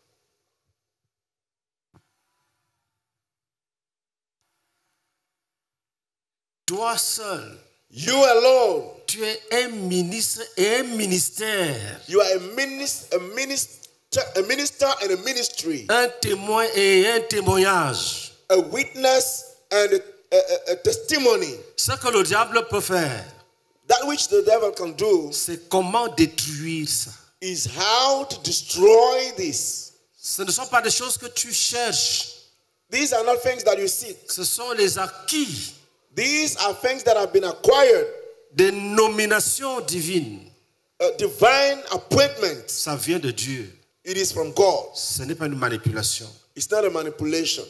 Toi seul. You alone. Tu es un ministre et un ministère. You are a minister, a minister, a minister and a ministry. Un témoin et un témoignage. A witness and a, a, a testimony. Ce que le diable peut faire, that which the devil can do, c'est comment détruire ça. Is how to destroy this. Ce ne sont pas des choses que tu cherches. These are not things that you seek. Ce sont les acquis. These are things that have been acquired. Des nominations divines. A divine appointment. Ça vient de Dieu. It is from God. Ce n'est pas une manipulation. It's not a manipulation.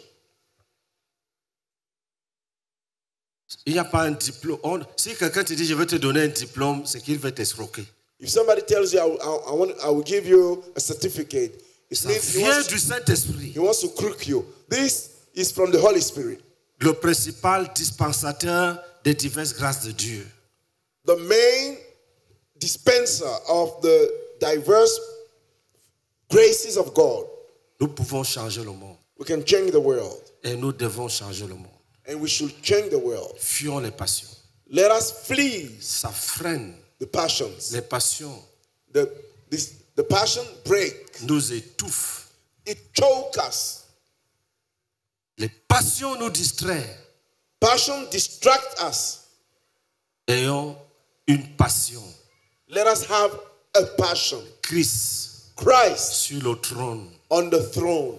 Il n'y a pas un diplôme. On, si quelqu'un te dit je vais te donner un diplôme, c'est qu'il veut t'escroquer. If somebody tells you I, I, I, want, I will give you a certificate, it Ça means he vient wants, du Saint-Esprit. he wants to crook you. This is from the Holy Spirit. Le principal dispensateur des diverses grâces de Dieu. The main dispenser of the diverse graces of God. Nous pouvons changer le monde. We can change the world. Et nous devons changer le monde. And we should change the world. Fuyons les passions. Let us flee Ça freine the passions. les passions. The, this, the passion break. Nous étouffe. It choke us. Les passions nous distraient. Passion distract us. Ayons une passion. Let us have a passion. Christ Christ sur le trône. on the throne.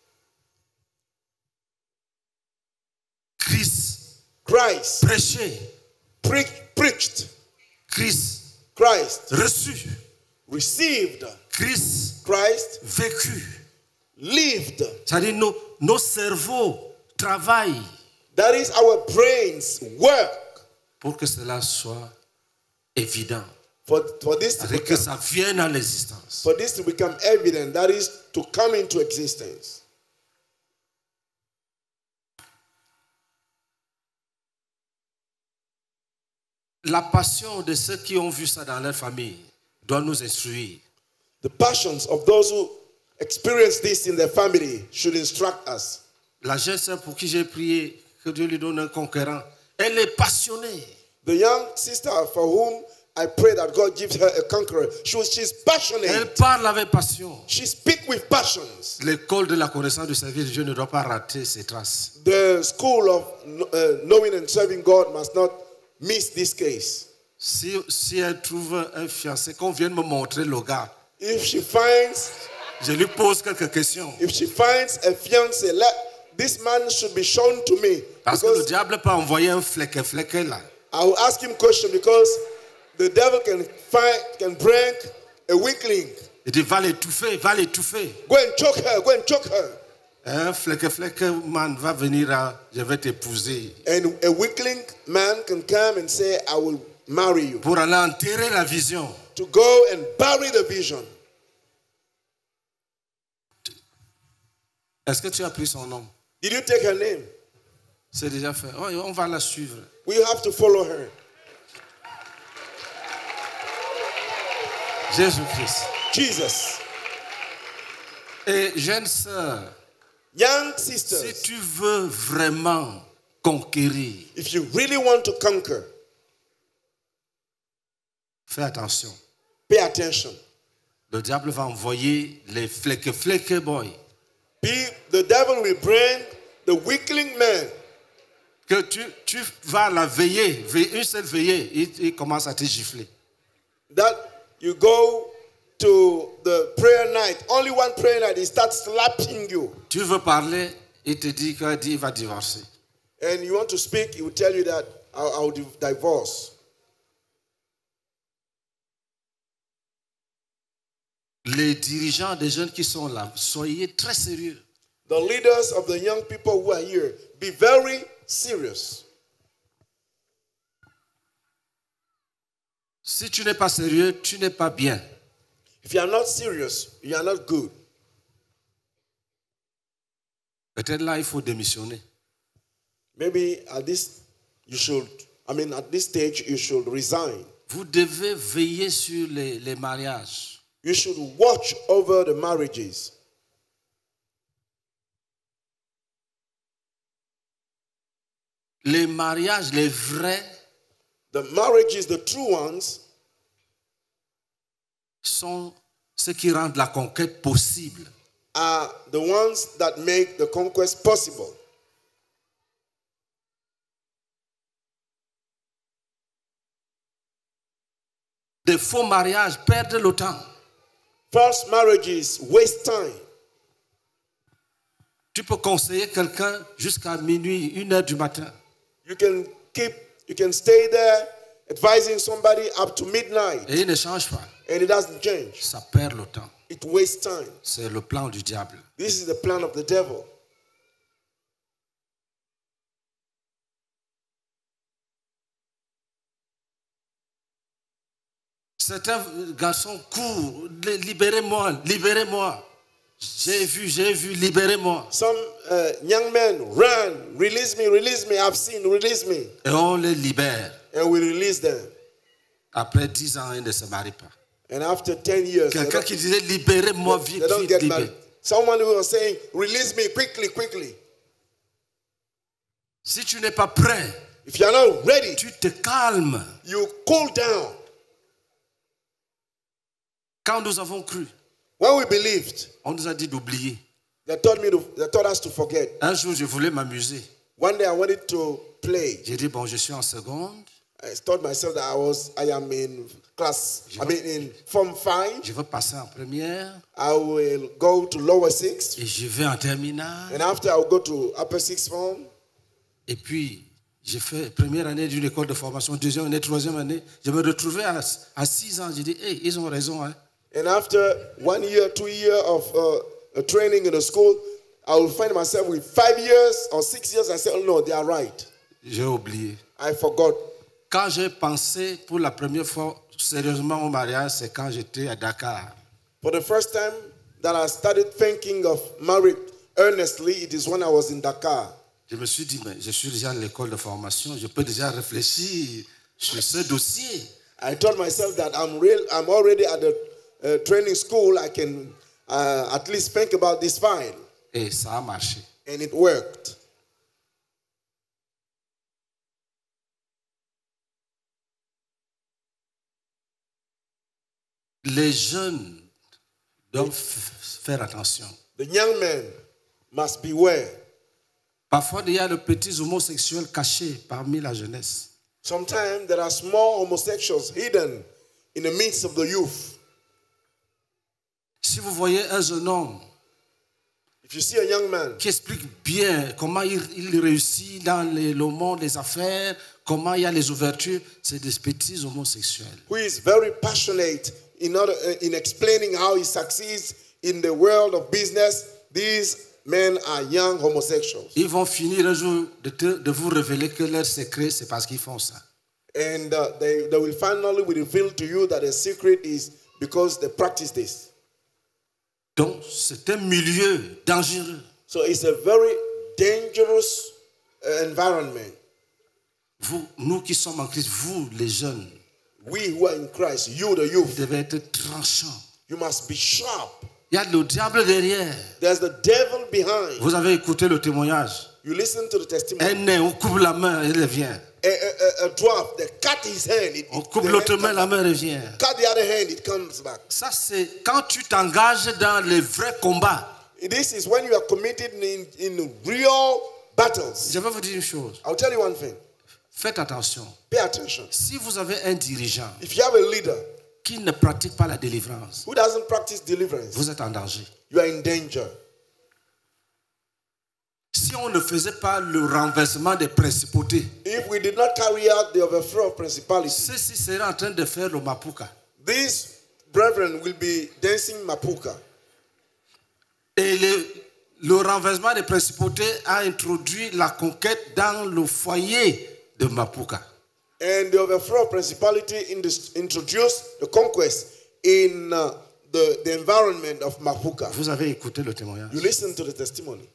Christ Christ prêché. pre- preached. Christ Christ reçu. received. Christ Christ vécu. lived. C'est-à-dire nos, nos cerveaux travaillent That is, our brains work pour que cela soit évident. for, for this to C'est-à-dire que become, ça vienne à l'existence. for this to become evident. That is to come into existence. La passion de ceux qui ont vu ça dans leur famille doit nous instruire. The passions of those who experience this in their family should instruct us. La jeune sœur pour qui j'ai prié, que Dieu lui donne un conquérant, elle est passionnée. The young sister for whom I pray that God gives her a conqueror, she was, she's Elle passionate. parle avec passion. She speaks with passions. L'école de la connaissance du service de Dieu ne doit pas rater ses traces. The school of uh, knowing and serving God must not miss this case. Si, si elle trouve un fiancé, qu'on vienne me montrer le gars, If she finds, je lui pose quelques questions. if she finds a fiancé, let this man should be shown to me. Parce que le Because diable peut envoyer un flèque, flèque là. I will ask him question because the devil can find, can bring a weakling. Il dit, va l'étouffer, va l'étouffer. Go and choke her, go and choke her. Un flèque, flèque man va venir, à, je vais t'épouser. And a weakling man can come and say, I will marry you. Pour aller enterrer la vision. To go and bury the vision. Est-ce que tu as pris son nom? Did you take her name? C'est déjà fait. Oh, on va la suivre. We have to follow her. Jésus-Christ. Jesus. Et jeune sœur, Young si sisters, tu veux vraiment conquérir, if you really want to conquer, fais attention. pay attention. Le diable va envoyer les flèques, flèques boy. Be, the devil will bring the weakling man. Que tu, tu vas la veiller, veiller, une seule veillée, il, il commence à te gifler. That you go to the prayer night, only one prayer night, he starts slapping you. Tu veux parler, il te dit qu'il va divorcer. And you want to speak, he will tell you that I'll, I'll divorce. Les dirigeants des jeunes qui sont là, soyez très sérieux. The leaders of the young people who are here, be very serious. Si tu n'es pas sérieux, tu n'es pas bien. If you are not serious, you are not good. Peut-être là, il faut démissionner. Maybe at this, you should, I mean, at this stage, you should resign. Vous devez veiller sur les, les mariages. You should watch over the marriages. Les mariages, les vrais, The marriages, the true ones, sont ceux qui rendent la conquête possible. are the ones that make the conquest possible. Des faux mariages perdent le temps. False marriages waste time. Tu peux conseiller quelqu'un jusqu'à minuit, une heure du matin. You can keep, you can stay there advising somebody up to midnight. Et il ne change pas. And it doesn't change. Ça perd le temps. It wastes time. C'est le plan du diable. This is the plan of the devil. Certains garçons courent, libérez-moi, libérez-moi. J'ai vu, j'ai vu, libérez-moi. Some uh, young men run, release me, release me, I've seen, release me. Et on les libère. And we release them. Après dix ans, ils ne se marient pas. And after ten years, quelqu'un qui disait libérez-moi vite, they don't vite, get libérez. married. Someone who was saying, release me quickly, quickly. Si tu n'es pas prêt, if you are not ready, tu te calmes. You cool down. Quand nous avons cru, when we believed, on nous a dit d'oublier. They told me to, they told us to forget. Un jour, je voulais m'amuser. One day I wanted to play. J'ai dit bon, je suis en seconde. I told myself that I was, I am in class. Je I mean in form five. Je veux passer en première. I will go to lower six. Et je vais en terminale. And after I will go to upper six form. Et puis j'ai fait première année d'une école de formation, deuxième année, troisième année. Je me retrouvais à, à six ans. J'ai dit, hey, ils ont raison, hein. And after one year, two years of uh, training in the school, I will find myself with five years or six years. I said, oh no, they are right. J'ai oublié. I forgot. Quand j'ai pensé pour la première fois sérieusement au mariage, c'est quand j'étais à Dakar. For the first time that I started thinking of marriage earnestly, it is when I was in Dakar. Je me suis dit, mais je suis déjà à l'école de formation, je peux déjà réfléchir sur ce dossier. I told myself that I'm real. I'm already at the uh, training school. I can uh, at least think about this file. Et ça a marché. And it worked. Les jeunes doivent faire attention. The young men must beware. Parfois, il y a de petits homosexuels cachés parmi la jeunesse. Sometimes there are small homosexuals hidden in the midst of the youth. Si vous voyez un jeune homme If you see a young man qui explique bien comment il, il réussit dans les, le monde des affaires, comment il y a les ouvertures, c'est des petits homosexuels. Who is very passionate in, order, uh, in explaining how he succeeds in the world of business, these men are young homosexuals. Ils vont finir un jour de, te, de vous révéler que leur secret, c'est parce qu'ils font ça. And uh, they, they will finally reveal to you that the secret is because they practice this. Donc, c'est un milieu dangereux. So it's a very dangerous uh, environment. Vous, nous qui sommes en Christ, vous les jeunes, we who are in Christ, you the youth, vous devez être tranchants. You must be sharp. Il y a le diable derrière. There's the devil behind. Vous avez écouté le témoignage. You listen to the testimony. Un nain, on coupe la main, il revient. A, a, a dwarf, they cut his hand. It, on coupe l'autre main, la main revient. Cut the other hand, it comes back. Ça, c'est quand tu t'engages dans les vrais combats. This is when you are committed in, in real battles. Je vais vous dire une chose. I'll tell you one thing. Faites attention. Pay attention. Si vous avez un dirigeant If you have a leader qui ne pratique pas la délivrance, who doesn't practice deliverance, vous êtes en danger. You are in danger. Si on ne faisait pas le renversement des principautés, if we did not carry out the overthrow of principalities, ceux-ci seraient en train de faire le mapuka. These brethren will be dancing mapuka. Et le, le renversement des principautés a introduit la conquête dans le foyer de mapuka. And the overthrow of principality in this, introduced the conquest in uh, the, the environment of mapuka. Vous avez écouté le témoignage. You listen to the testimony.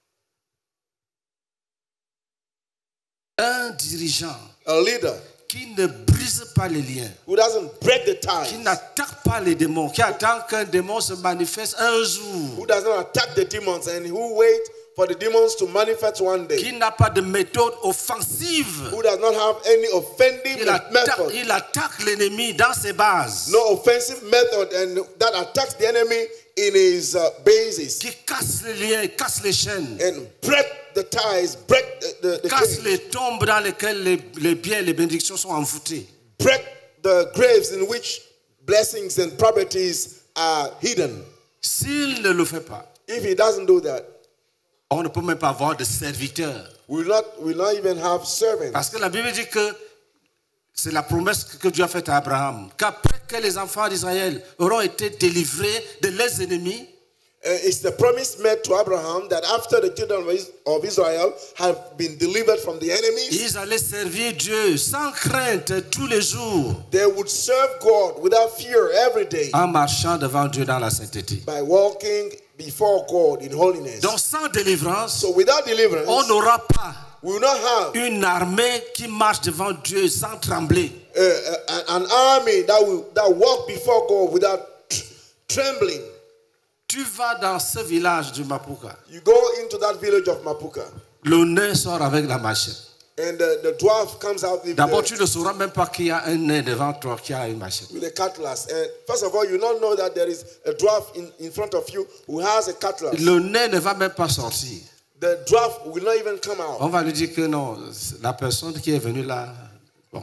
Un dirigeant, a leader, qui ne brise pas les liens, who doesn't break the ties, qui n'attaque pas les démons, qui attend qu'un démon se manifeste un jour, who does not attack the demons and who wait for the demons to manifest one day, qui n'a pas de méthode offensive, who does not have any offending il attaque, method, il attaque l'ennemi dans ses bases, no offensive method, and that attacks the enemy in his uh, bases, qui casse les liens, casse les chaînes, and break the ties, break the, the, the casse cage, les tombes dans lesquelles les, les biens et les bénédictions sont envoûtés, break the graves in which blessings and properties are hidden. S'il ne le fait pas, if he doesn't do that, On ne peut même pas avoir de serviteurs. We will not, we will not even have servants. Parce que la Bible dit que c'est la promesse que Dieu a faite à Abraham, qu'après que les enfants d'Israël auront été délivrés de leurs ennemis, Uh, it's the promise made to Abraham that after the children of Is- of Israel have been delivered from the enemies, ils allaient servir Dieu sans crainte tous les jours, they would serve God without fear every day en marchant devant Dieu dans la sainteté. by walking before God in holiness. Donc sans délivrance, So without deliverance, on n'aura pas we will not have une armée qui marche devant Dieu sans trembler. uh, uh, an army that will that walk before God without tr- trembling. Tu vas dans ce village du Mapuka, You go into that village of Mapuka, le nain sort avec la machette. and the, the dwarf comes out with D'abord, the, tu ne sauras même pas qu'il y a un nain devant toi qui a une machette. with a cutlass. And first of all, you don't know that there is a dwarf in, in front of you who has a cutlass. Le nain ne va même pas sortir. The dwarf will not even come out. On va lui dire que non, la personne qui est venue là, bon,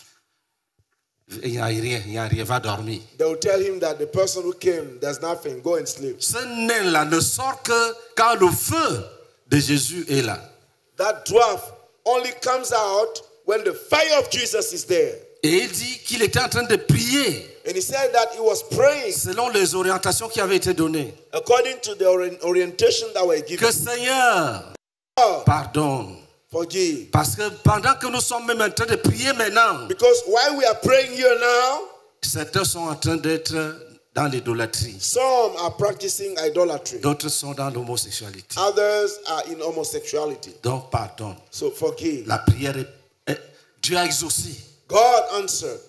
il n'y a rien, il n'y a rien, va dormir. They will tell him that the person who came, there's nothing, go and sleep. Ce nain-là ne sort que quand le feu de Jésus est là. That dwarf only comes out when the fire of Jesus is there. Et il dit qu'il était en train de prier And he said that he was praying selon les orientations qui avaient été données. according to the ori- orientation that were given. Que Seigneur, God, pardonne. forgive. Parce que pendant que nous sommes même en train de prier maintenant, Because while we are praying here now, certains sont en train d'être dans l'idolâtrie. some are practicing idolatry. D'autres sont dans l'homosexualité. Others are in homosexuality. Donc pardonne. So forgive. La prière est, est- Dieu a exaucé. God answered.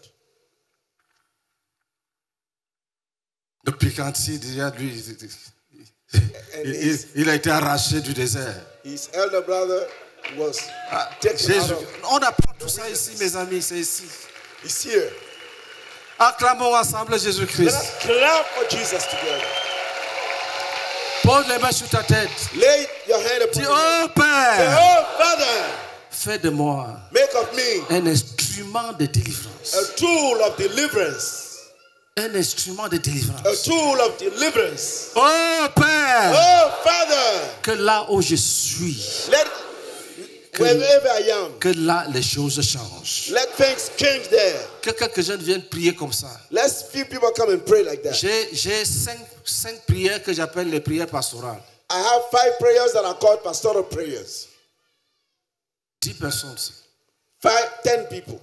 Depuis quand il déjà lui, And il, his, il- il a été arraché du désert. his elder brother was Ah, taken Jésus, out of. on apprend tout ça ici, mes amis, c'est ici. He's here. Acclamons ensemble Let Jésus-Christ. us clap for Jesus together. Pose les mains sur ta tête. Lay your hand upon Dis, your oh Say, Père, oh Father, fais de moi make of me un instrument de délivrance. a tool of deliverance. Un instrument de A délivrance. tool of deliverance. Oh Père, Oh Father, que là où je suis, let wherever I am, que là les choses changent. let things change there. Que quelques jeunes viennent prier comme ça. Let's few people come and pray like that. J'ai j'ai cinq, cinq prières que j'appelle les prières pastorales. I have five prayers that are called pastoral prayers. Dix personnes. Five, ten people.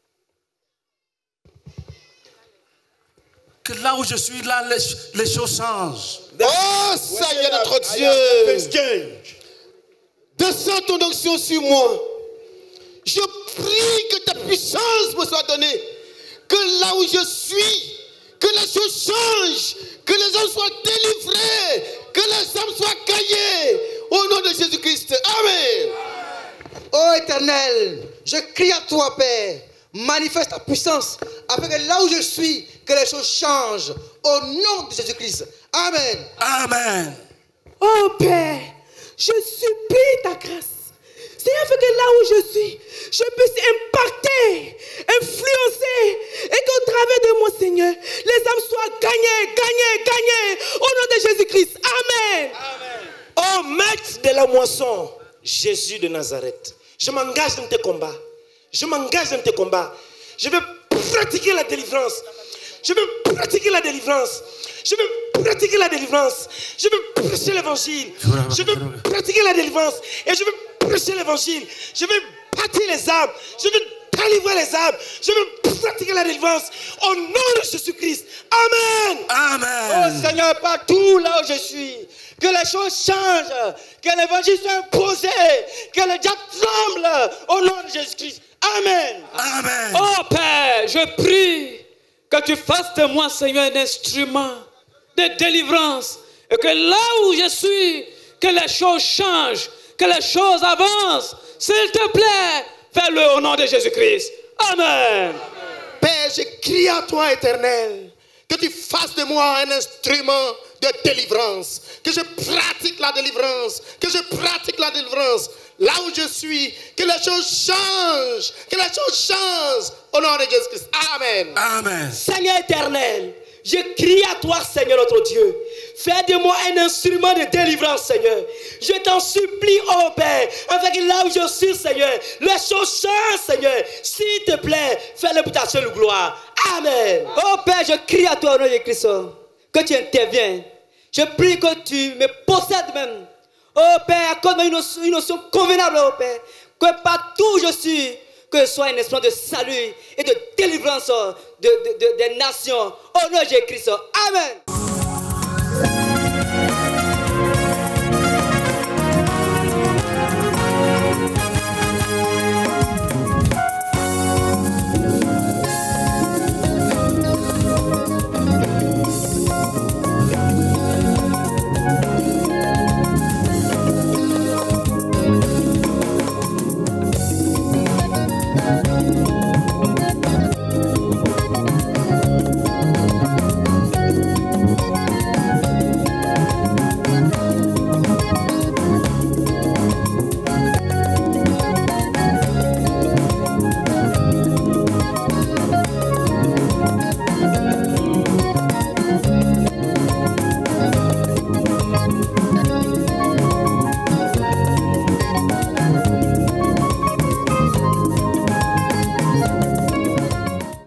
Que là où je suis, là, les, les choses changent. Oh Seigneur notre I have things Dieu, change. descends ton onction sur moi. Je prie que ta puissance me soit donnée. Que là où je suis, que les choses changent. Que les hommes soient délivrés. Que les hommes soient gagnés. Au nom de Jésus-Christ. Amen. Ô Éternel, je crie à toi, Père. Manifeste ta puissance. Afin que là où je suis, que les choses changent. Au nom de Jésus-Christ. Amen. Amen. Oh Père, je supplie ta grâce. Seigneur, fait que là où je suis, je puisse impacter, influencer, et qu'au travers de moi, Seigneur, les âmes soient gagnées, gagnées, gagnées, au nom de Jésus-Christ. Amen. Oh maître de la moisson, Jésus de Nazareth, je m'engage dans tes combats. Je m'engage dans tes combats. Je vais pratiquer la délivrance. Je vais pratiquer la délivrance. Je vais pratiquer la délivrance. Je vais prêcher l'évangile. Je vais pratiquer la délivrance. Et je vais prêcher l'évangile. Je vais bâtir les âmes. Je vais délivrer les âmes. Je vais pratiquer la délivrance. Au nom de Jésus-Christ. Amen. Amen. Oh Seigneur, partout là où je suis, que les choses changent, que l'évangile soit imposé, que le diable tremble au nom de Jésus-Christ. Amen. Amen. Oh Père, je prie que tu fasses de moi, Seigneur, un instrument de délivrance. Et que là où je suis, que les choses changent, que les choses avancent. S'il te plaît, fais-le au nom de Jésus-Christ. Amen. Père, je crie à toi, Éternel, que tu fasses de moi un instrument de délivrance, que je pratique la délivrance, que je pratique la délivrance. Là où je suis, que les choses changent, que les choses changent. Au nom de Jésus-Christ. Amen. Amen. Seigneur éternel, Je crie à toi, Seigneur notre Dieu. Fais de moi un instrument de délivrance, Seigneur. Je t'en supplie, oh Père, avec là où je suis, Seigneur, les choses changent, Seigneur. S'il te plaît, fais-le pour ta seule gloire. Amen. Oh Père, je crie à toi au nom de Christ, que tu interviens. Je prie que tu me possèdes même. Oh Père, accorde-moi une notion, une notion convenable, oh Père, que partout où je suis, que ce soit un esprit de salut et de délivrance de, de, de, des nations. Au nom de Christ. Amen.